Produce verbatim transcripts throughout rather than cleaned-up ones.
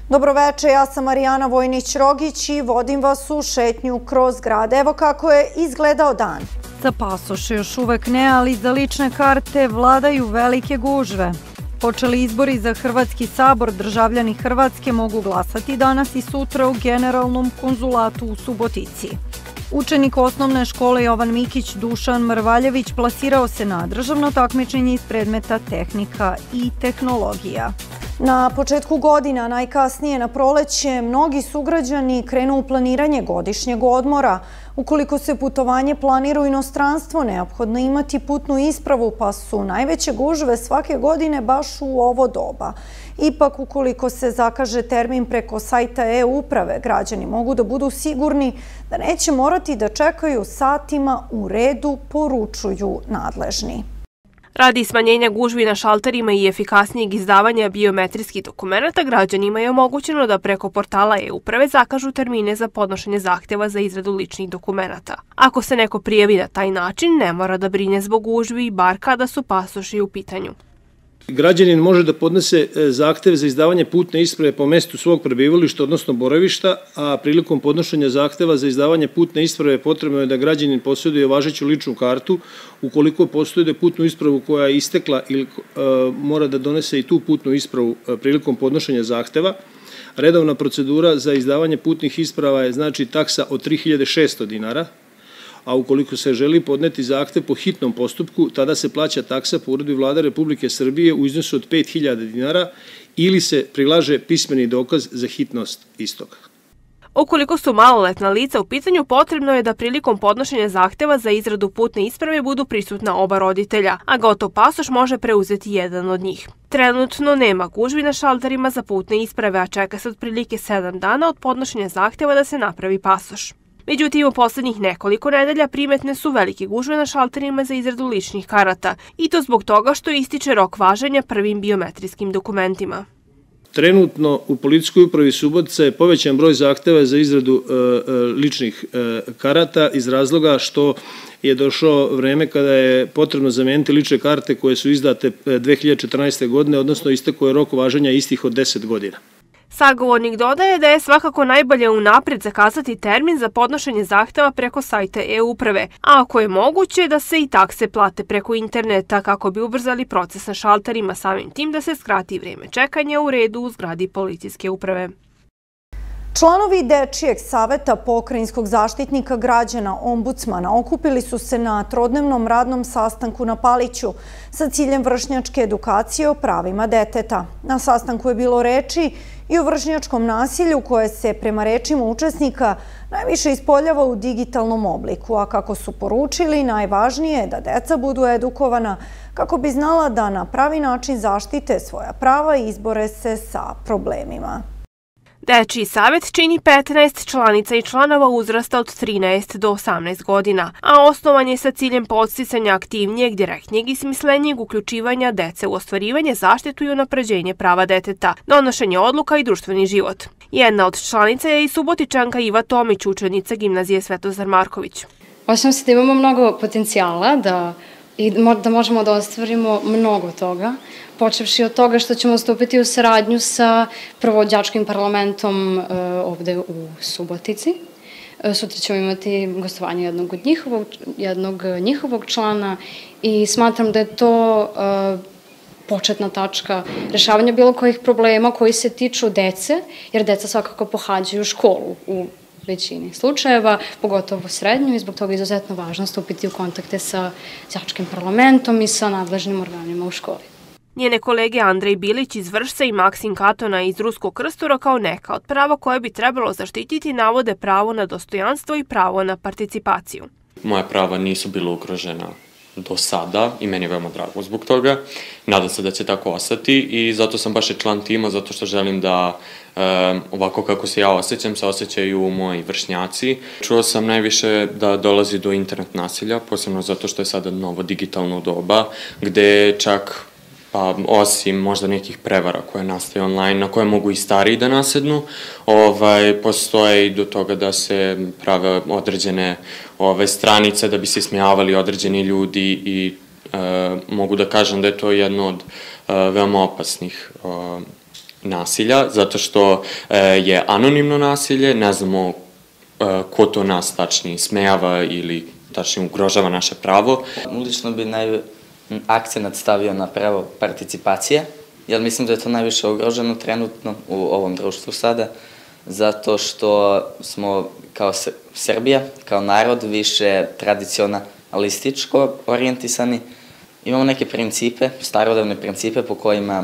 Dobroveče, ja sam Marijana Vojnić-Rogić i vodim vas u šetnju kroz grad. Evo kako je izgledao dan. Za pasoše još uvek ne, ali za lične karte vladaju velike gužve. Počeli izbori za Hrvatski sabor, državljani Hrvatske mogu glasati danas i sutra u Generalnom konzulatu u Subotici. Učenik osnovne škole Jovan Mikić Dušan Mrvaljević plasirao se na državno takmičenje iz predmeta tehnika i tehnologija. Na početku godina, najkasnije na proleće, mnogi sugrađani krenu u planiranje godišnjeg odmora. Ukoliko se putovanje planira u inostranstvo, neophodno je imati putnu ispravu, pa su najveće gužve svake godine baš u ovo doba. Ipak, ukoliko se zakaže termin preko sajta e-uprave, građani mogu da budu sigurni da neće morati da čekaju satima u redu, poručuju nadležni. Radi smanjenja gužvi na šalterima i efikasnijeg izdavanja biometrijskih dokumenata, građanima je omogućeno da preko portala e-uprave zakažu termine za podnošenje zahteva za izradu ličnih dokumenata. Ako se neko prijavi na taj način, ne mora da brine zbog gužvi, bar kada su pasoši u pitanju. Građanin može da podnese zahtev za izdavanje putne isprave po mestu svog prebivališta, odnosno boravišta, a prilikom podnošenja zahteva za izdavanje putne isprave potrebno je da građanin posjeduje važeću ličnu kartu. Ukoliko posjeduje putnu ispravu koja je istekla ili mora da donese i tu putnu ispravu prilikom podnošenja zahteva. Redovna procedura za izdavanje putnih isprava je znači taksa od tri hiljade šesto dinara, a ukoliko se želi podneti zahtev po hitnom postupku, tada se plaća taksa po uredbi Vlade Republike Srbije u iznosu od pet hiljada dinara ili se prilaže pismeni dokaz za hitnost istoga. Ukoliko su maloletna lica u pitanju, potrebno je da prilikom podnošenja zahteva za izradu putne isprave budu prisutna oba roditelja, a gotov pasoš može preuzeti jedan od njih. Trenutno nema gužvi na šalterima za putne isprave, a čeka se otprilike sedam dana od podnošenja zahteva da se napravi pasoš. Međutim, u poslednjih nekoliko nedelja primetne su velike gužve na šalterima za izradu ličnih karata, i to zbog toga što ističe rok važenja prvim biometrijskim dokumentima. Trenutno u Policijskoj upravi Subotica je povećan broj zahteva za izradu ličnih karata iz razloga što je došlo vreme kada je potrebno zameniti lične karte koje su izdate dve hiljade četrnaeste. godine, odnosno istekao je rok važenja istih od deset godina. Sagovornik dodaje da je svakako najbolje unapred zakazati termin za podnošenje zahteva preko sajta e-uprave, a ako je moguće da se i takse plate preko interneta kako bi ubrzali proces na šalterima, samim tim da se skrati vreme čekanja u redu u zgradi policijske uprave. Članovi Dečijeg saveta Pokrajinskog zaštitnika građana ombudsmana okupili su se na trodnevnom radnom sastanku na Paliću sa ciljem vršnjačke edukacije o pravima deteta. Na sastanku je bilo reči i o vršnjačkom nasilju koje se prema rečima učesnika najviše ispoljava u digitalnom obliku, a kako su poručili, najvažnije je da deca budu edukovana kako bi znala da na pravi način zaštite svoja prava i izbore se sa problemima. Dečiji savet čini petnaest članica i članova uzrasta od trinaest do osamnaest godina, a osnovan je sa ciljem podsticanja aktivnijeg, direktnijeg i smislenijeg uključivanja dece u ostvarivanje, zaštitu i unapređenje prava deteta, donošenje odluka i društveni život. Jedna od članica je i Subotičanka Iva Tomić, učenica gimnazije Svetozar Marković. Osjećam se da imamo mnogo potencijala, da, i da možemo da ostvarimo mnogo toga, počevši od toga što ćemo stupiti u saradnju sa prvo đačkim parlamentom e, ovde u Subotici. E, sutra ćemo imati gostovanje jednog, od njihovog, jednog njihovog člana i smatram da je to e, početna tačka rešavanja bilo kojih problema koji se tiču dece, jer deca svakako pohađaju školu u većini slučajeva, pogotovo srednju, i zbog toga je izuzetno važno stupiti u kontakte sa đačkim parlamentom i sa nadležnim organima u školi. Njene kolege Andrej Bilić iz Vršca i Maksim Katona iz Ruskog Krstura kao neka od prava koje bi trebalo zaštititi navode pravo na dostojanstvo i pravo na participaciju. Moja prava nisu bila ugrožena do sada i meni je veoma drago zbog toga. Nadam se da će tako ostati i zato sam baš i član tima, zato što želim da e, ovako kako se ja osjećam, se osjećaju moji vršnjaci. Čuo sam najviše da dolazi do internet nasilja, posebno zato što je sada novo digitalno doba, gde čak pa osim možda nekih prevara koje nastaju online, na koje mogu i stariji da nasednu, ovaj, postoje i do toga da se prave određene ove, stranice da bi se ismejavali određeni ljudi i e, mogu da kažem da je to jedno od e, veoma opasnih e, nasilja, zato što je anonimno nasilje, ne znamo ko to nas tačnije smejava ili tačnije ugrožava naše pravo. Lično bi naj akcenat stavio na pravo participacije, jer mislim da je to najviše ugroženo trenutno u ovom društvu sada, zato što smo kao Srbija, kao narod, više tradicionalističko orijentisani. Imamo neke principe, starodavne principe po kojima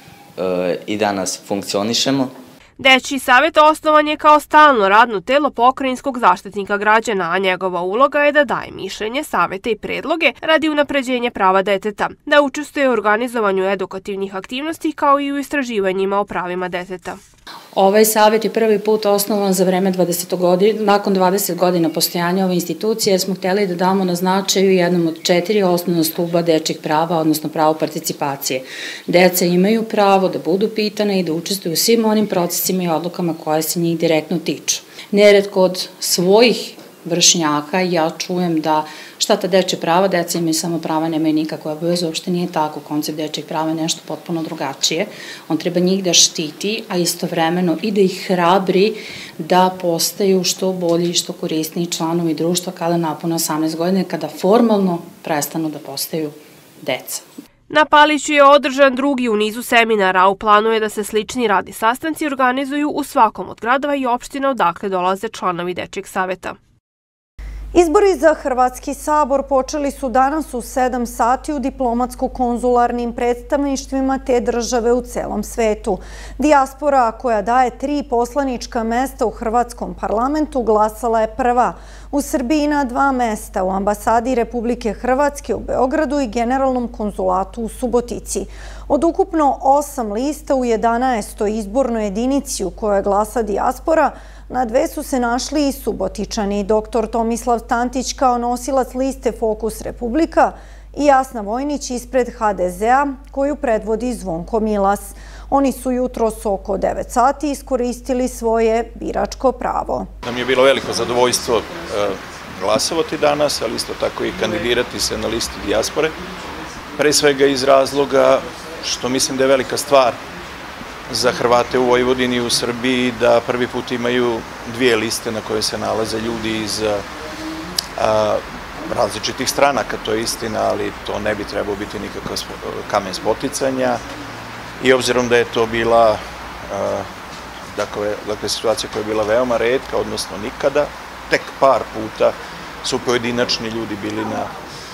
e, i danas funkcionišemo. Dečiji savet osnovan je kao stalno radno telo Pokrajinskog zaštitnika građana, a njegova uloga je da daje mišljenje, savete i predloge radi unapređenja prava deteta, da učestvuje u organizovanju edukativnih aktivnosti kao i u istraživanjima o pravima deteta. Ovaj savjet je prvi put osnovan za vreme dvadeset godina, nakon dvadeset godina postojanja ove institucije, jer smo hteli da damo na značaju jednom od četiri osnovna stuba dečjih prava, odnosno pravo participacije. Deca imaju pravo da budu pitane i da učestvuju u svim onim procesima i odlukama koje se njih direktno tiču. Neretko od svojih vršnjaka ja čujem da šta ta dečje prava, deca imaju samo prava, nemaju nikakve obaveze, uopšte nije tako, koncept dečjih prava je nešto potpuno drugačije. On treba njih da štiti, a istovremeno i da ih hrabri da postaju što bolji i što korisniji članovi društva kada napune osamnaest godine, kada formalno prestanu da postaju deca. Na Paliću je održan drugi u nizu seminara, a u planu je da se slični radni sastanci organizuju u svakom od gradova i opština odakle dolaze članovi dečjeg saveta. Izbori za Hrvatski sabor počeli su danas u sedam sati u diplomatsko-konzularnim predstavništvima te države u celom svetu. Dijaspora, koja daje tri poslanička mesta u Hrvatskom parlamentu, glasala je prva. U Srbiji na dva mesta, u ambasadi Republike Hrvatske u Beogradu i generalnom konzulatu u Subotici. Od ukupno osam lista u jedanaestoj izbornoj jedinici u kojoj glasa dijaspora, na dve su se našli i Subotičani, doktor Tomislav Tantić kao nosilac liste Fokus Republika i Jasna Vojnić ispred ha de zea, koju predvodi Zvonko Milas. Oni su jutros oko devet sati iskoristili svoje biračko pravo. Nam je bilo veliko zadovoljstvo glasovati danas, ali isto tako i kandidirati se na listi dijaspore. Pre svega iz razloga što mislim da je velika stvar za Hrvate u Vojvodini i u Srbiji da prvi put imaju dvije liste na koje se nalaze ljudi iz a, različitih stranaka, to je istina, ali to ne bi trebao biti nikakav kamen spoticanja. I obzirom da je to bila a, dakle, dakle, situacija koja je bila veoma retka, odnosno nikada, tek par puta su pojedinačni ljudi bili na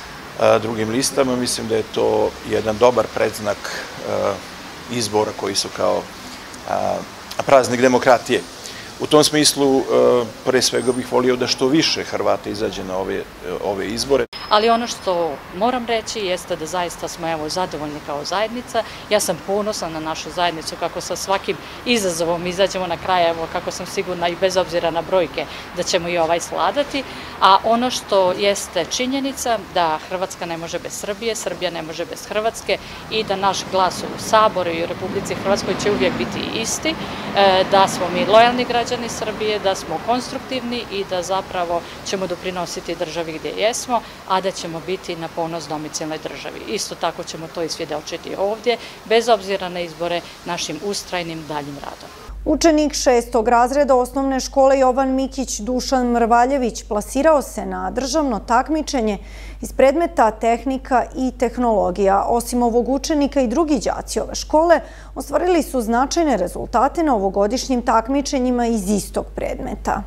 a, drugim listama, mislim da je to jedan dobar predznak a, izbora koji su kao a, praznik demokratije. U tom smislu, pre svega bih volio da što više Hrvata izađe na ove, ove izbore. Ali ono što moram reći jeste da zaista smo evo zadovoljni kao zajednica. Ja sam ponosna na našu zajednicu kako sa svakim izazovom izađemo na kraj, evo kako sam sigurna i bez obzira na brojke da ćemo i ovaj sladati. A ono što jeste činjenica da Hrvatska ne može bez Srbije, Srbija ne može bez Hrvatske i da naš glas u Saboru i u Republici Hrvatskoj će uvijek biti isti, da smo mi lojalni građani Srbije, da smo konstruktivni i da zapravo ćemo doprinositi državi gdje jesmo, a da ćemo biti na ponos domicilnoj državi. Isto tako ćemo to isvjedočiti ovdje, bez obzira na izbore, našim ustrajnim daljim radom. Učenik šestog razreda osnovne škole Jovan Mikić Dušan Mrvaljević plasirao se na državno takmičenje iz predmeta tehnika i tehnologija. Osim ovog učenika i drugi đaci ove škole ostvarili su značajne rezultate na ovogodišnjim takmičenjima iz istog predmeta.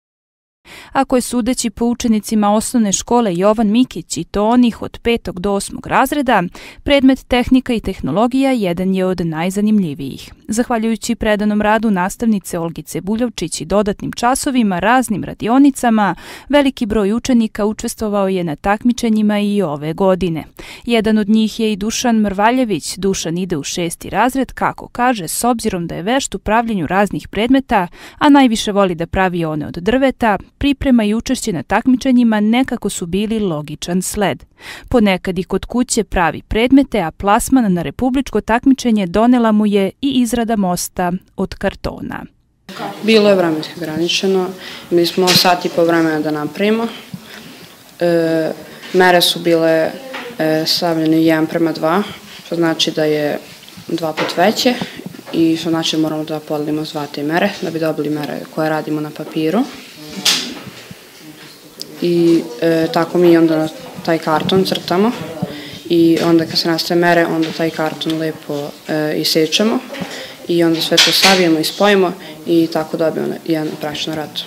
Ako je sudeći po učenicima osnovne škole Jovan Mikić i to onih od petog do osmog razreda, predmet tehnika i tehnologija jedan je od najzanimljivijih. Zahvaljujući predanom radu nastavnice Olgice Buljovčić i dodatnim časovima, raznim radionicama, veliki broj učenika učestvovao je na takmičenjima i ove godine. Jedan od njih je i Dušan Mrvaljević. Dušan ide u šesti razred, kako kaže, s obzirom da je vešt u pravljenju raznih predmeta, a najviše voli da pravi one od drveta, priprema i učešće na takmičenjima nekako su bili logičan sled. Ponekad i kod kuće pravi predmete, a plasman na republičko takmičenje donela mu je i izrada mosta od kartona. Bilo je vremenski ograničeno, mi smo sat i po vremena da napravimo. E, mere su bile e, stavljene jedan prema dva, što znači da je dva put veće i što znači moramo da podelimo sva te mere da bi dobili mere koje radimo na papiru. I e, tako mi onda na taj karton crtamo i onda kad se nastave mere, onda taj karton lepo e, isečemo i onda sve to savijemo i spojimo i tako dobijemo jedan praktično rad.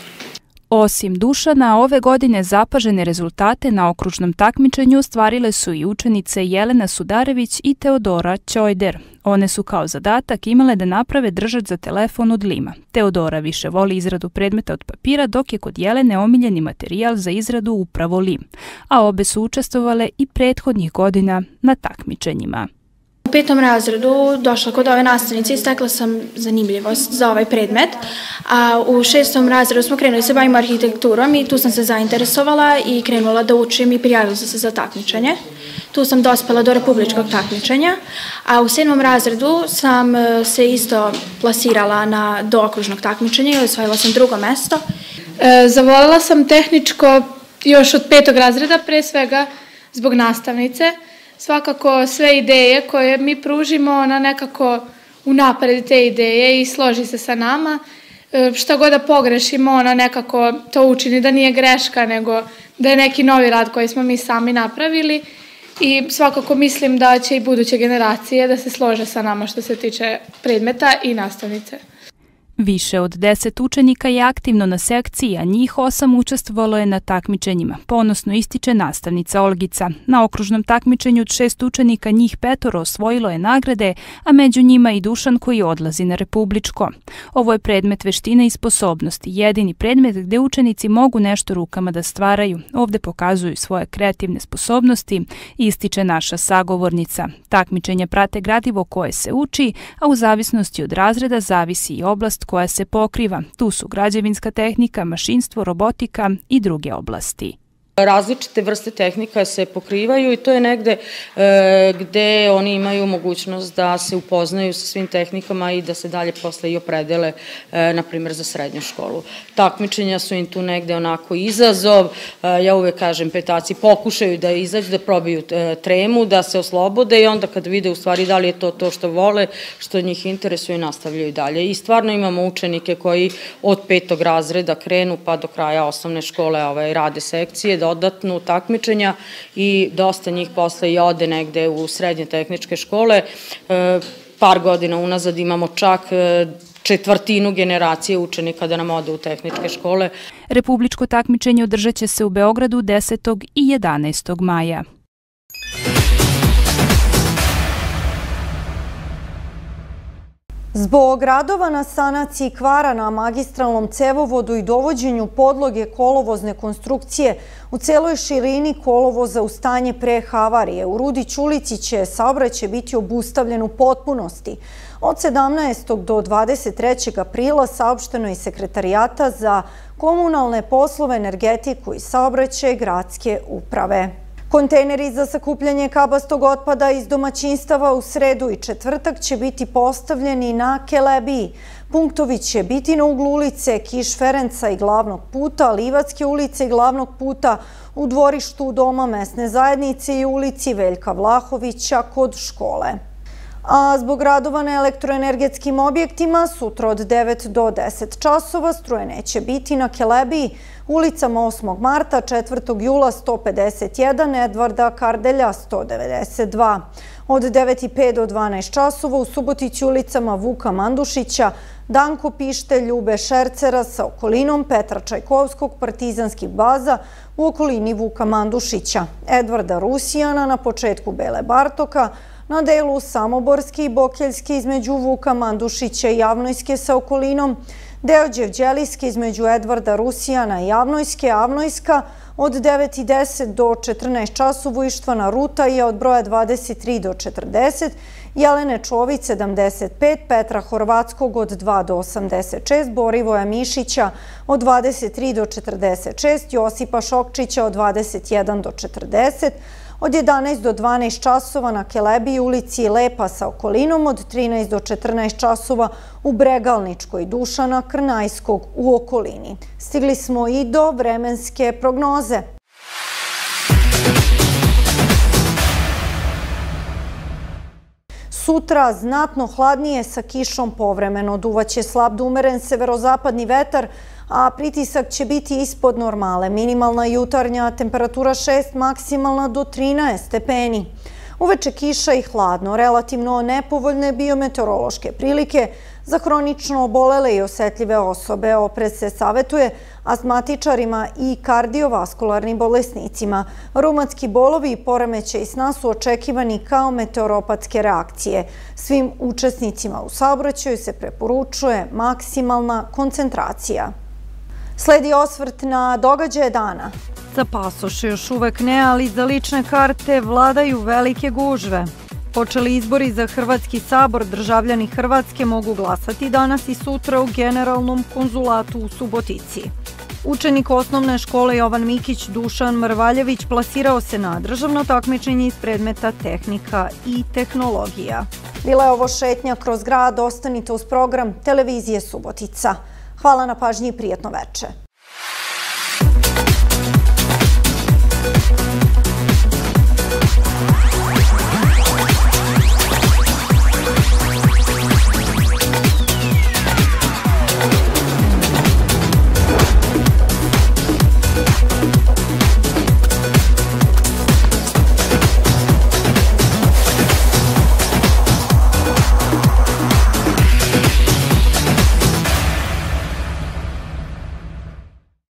Osim Dušana, ove godine zapažene rezultate na okružnom takmičenju ostvarile su i učenice Jelena Sudarević i Teodora Ćojder. One su kao zadatak imale da naprave držač za telefon od lima. Teodora više voli izradu predmeta od papira, dok je kod Jelene omiljeni materijal za izradu upravo lim. A obe su učestvovale i prethodnih godina na takmičenjima. U petom razredu došla kod ove nastavnice i stekla sam zanimljivost za ovaj predmet, a u šestom razredu smo krenuli se bavimo arhitekturom i tu sam se zainteresovala i krenula da učim i prijavila sam se za takmičenje. Tu sam dospela do republičkog takmičenja, a u sedmom razredu sam se isto plasirala na do okružnog takmičenja i osvojila sam drugo mesto. E, zavoljela sam tehničko još od petog razreda, pre svega zbog nastavnice. Svakako sve ideje koje mi pružimo, ona nekako unapredi te ideje i složi se sa nama. Šta god da pogrešimo, ona nekako to učini da nije greška, nego da je neki novi rad koji smo mi sami napravili. I svakako mislim da će i buduće generacije da se slože sa nama što se tiče predmeta i nastavnice. Više od deset učenika je aktivno na sekciji, a njih osam učestvovalo je na takmičenjima. Ponosno ističe nastavnica Olgica. Na okružnom takmičenju od šest učenika njih petoro osvojilo je nagrade, a među njima i Dušan koji odlazi na republičko. Ovo je predmet veštine i sposobnosti, jedini predmet gde učenici mogu nešto rukama da stvaraju. Ovde pokazuju svoje kreativne sposobnosti, ističe naša sagovornica. Takmičenja prate gradivo koje se uči, a u zavisnosti od razreda zavisi i oblast koja se pokriva. Tu su građevinska tehnika, mašinstvo, robotika i druge oblasti. Različite vrste tehnika se pokrivaju i to je negde e, gde oni imaju mogućnost da se upoznaju sa svim tehnikama i da se dalje posle i opredele, e, na primjer, za srednju školu. Takmičenja su im tu negde onako izazov, e, ja uvek kažem petaci pokušaju da izađu, da probiju e, tremu, da se oslobode i onda kad vide u stvari da li je to to što vole, što njih interesuje, nastavljaju dalje. I stvarno imamo učenike koji od petog razreda krenu pa do kraja osnovne škole ovaj, rade sekcije, da dodatnu takmičenja i dosta njih posle i ode negde u srednje tehničke škole. E, par godina unazad imamo čak četvrtinu generacije učenika da nam ode u tehničke škole. Republičko takmičenje održat će se u Beogradu desetog i jedanaestog maja. Zbog radova na sanaciji kvara na magistralnom cevovodu i dovođenju podloge kolovozne konstrukcije u celoj širini kolovoza u stanje pre havarije u Rudić ulici će saobraćaj biti obustavljen u potpunosti. Od sedamnaestog do dvadeset trećeg aprila saopšteno je Sekretarijata za komunalne poslove, energetiku i saobraćaj gradske uprave. Kontejneri za sakupljanje kabastog otpada iz domaćinstava u sredu i četvrtak će biti postavljeni na Kelebiji. Punktovi će biti na uglu ulice Kiš Ferenca i glavnog puta, Livatske ulice i glavnog puta, u dvorištu Doma mesne zajednice i ulici Veljka Vlahovića kod škole. A zbog radova na elektroenergetskim objektima sutra od devet do deset časova struje neće biti na Kelebiji, ulicama osmog marta, četvrtog jula sto pedeset jedan, Edvarda Kardelja sto devedeset dva. Od devet i pet do dvanaest časova u Subotici ulicama Vuka Mandušića, Danko Pište, Ljube Šercera sa okolinom, Petra Čajkovskog, Partizanskih baza u okolini Vuka Mandušića, Edvarda Rusijana na početku Bele Bartoka, na delu Samoborske i Bokeljske između Vuka Mandušića i Javnojske sa okolinom, deo Đevđelijske između Edvarda Rusijana i Javnojske, Avnojska od devet i deset do četrnaest časova Ištvana Ruta je od broja dvadeset tri do četrdeset, Jelene Čović sedamdeset pet, Petra Horvatskog od dva do osamdeset šest, Borivoja Mišića od dvadeset tri do četrdeset šest, Josipa Šokčića od dvadeset jedan do četrdeset, od jedanaest do dvanaest časova na Kelebiji ulici Lepa sa okolinom, od trinaest do četrnaest časova u Bregalničkoj Dušana Krnajskog u okolini. Stigli smo i do vremenske prognoze. Sutra znatno hladnije sa kišom povremeno. Duvaće slab do umeren severozapadni vetar, a pritisak će biti ispod normale. Minimalna jutarnja temperatura šest, maksimalna do trinaest stepeni. Uveče kiša i hladno, relativno nepovoljne biometeorološke prilike za hronično obolele i osetljive osobe. Oprez se savetuje astmatičarima i kardiovaskularnim bolesnicima. Reumatski bolovi i poremećaji sna su očekivani kao meteoropatske reakcije. Svim učesnicima u saobraćaju se preporučuje maksimalna koncentracija. Sledi osvrt na događaje dana. Za pasoše još uvek ne, ali za lične karte vladaju velike gužve. Počeli izbori za Hrvatski sabor, državljani Hrvatske mogu glasati danas i sutra u Generalnom konzulatu u Subotici. Učenik osnovne škole Jovan Mikić Dušan Mrvaljević plasirao se na državno takmičenje iz predmeta tehnika i tehnologija. Bila je ovo šetnja kroz grad, ostanite uz program Televizije Subotica. Hvala na pažnji i prijatno veče.